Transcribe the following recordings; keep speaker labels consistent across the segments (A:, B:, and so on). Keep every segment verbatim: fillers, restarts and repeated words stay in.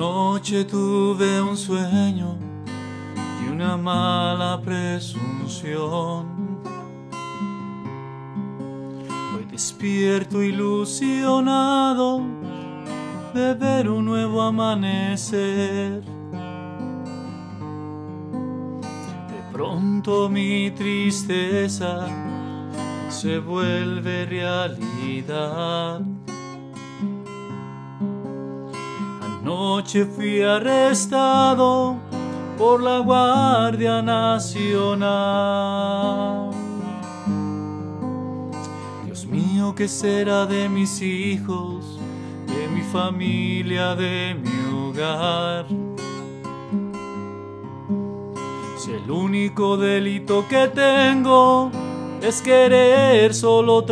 A: Anoche tuve un sueño y una mala presunción. Hoy despierto ilusionado de ver un nuevo amanecer. De pronto mi tristeza se vuelve realidad. Anoche fui arrestado por la Guardia Nacional. Dios mío, ¿qué será de mis hijos, de mi familia, de mi hogar? Si el único delito que tengo es querer solo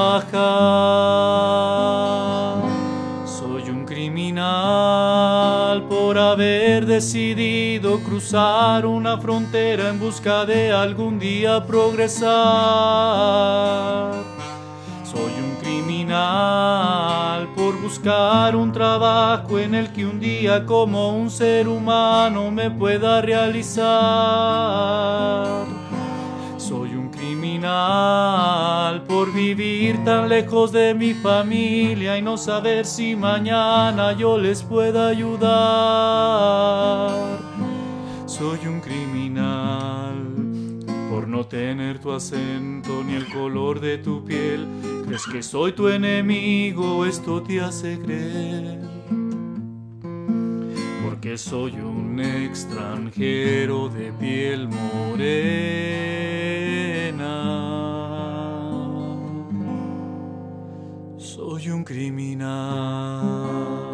A: trabajar. Soy un criminal por haber decidido cruzar una frontera en busca de algún día progresar. Soy un criminal por buscar un trabajo en el que un día como un ser humano me pueda realizar. Soy un criminal por vivir tan lejos de mi familia y no saber si mañana yo les pueda ayudar. Soy un criminal por no tener tu acento ni el color de tu piel. ¿Crees que soy tu enemigo? Esto te hace creer. Porque soy un extranjero de piel morena. Soy un criminal.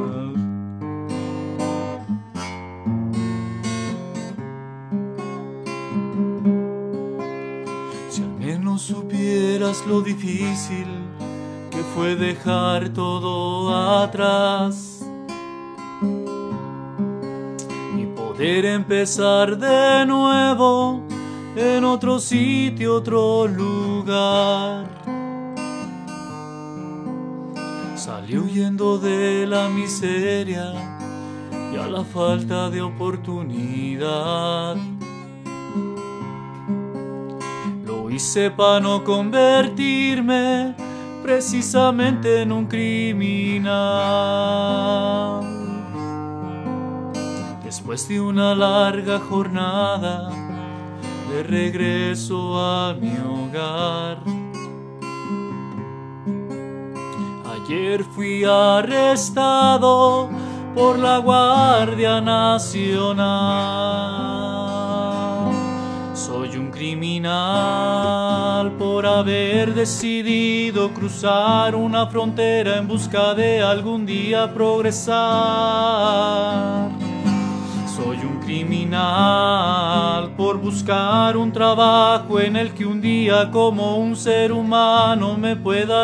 A: Si al menos supieras lo difícil que fue dejar todo atrás y poder empezar de nuevo en otro sitio, otro lugar. Salí huyendo de la miseria y a la falta de oportunidad. Lo hice para no convertirme precisamente en un criminal. Después de una larga jornada de regreso a mi hogar, ayer fui arrestado por la Guardia Nacional. Soy un criminal por haber decidido cruzar una frontera en busca de algún día progresar. Soy un criminal por buscar un trabajo en el que un día como un ser humano me pueda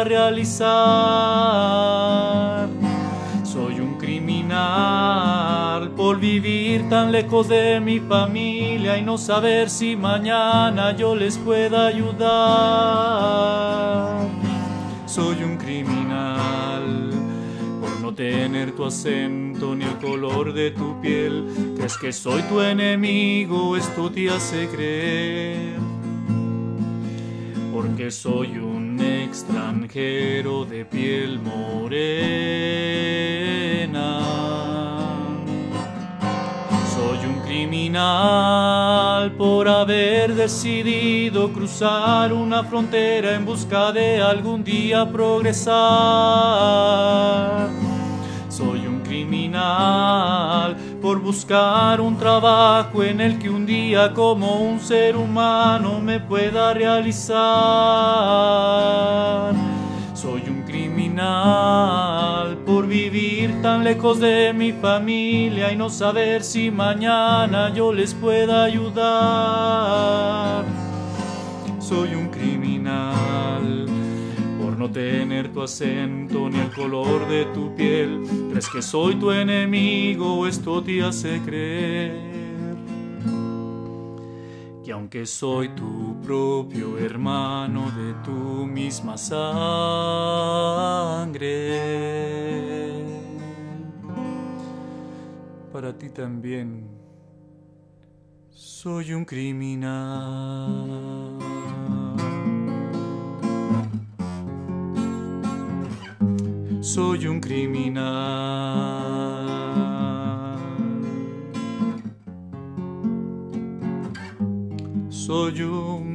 A: realizar. Soy un criminal por vivir tan lejos de mi familia y no saber si mañana yo les pueda ayudar. Soy un criminal por no tener tu acento ni el color de tu piel. ¿Crees que soy tu enemigo? Esto te hace creer. Porque soy un extranjero de piel morena. Soy un criminal por haber decidido cruzar una frontera en busca de algún día progresar. Soy un criminal por buscar un trabajo en el que un día como un ser humano me pueda realizar. Soy un criminal por vivir tan lejos de mi familia y no saber si mañana yo les pueda ayudar. Soy un criminal por no tener tu acento ni el color de tu piel. ¿Crees que soy tu enemigo? Esto te hace creer que aunque soy tu propio hermano de tu misma sangre, para ti también. Soy un criminal. Soy un criminal. Soy un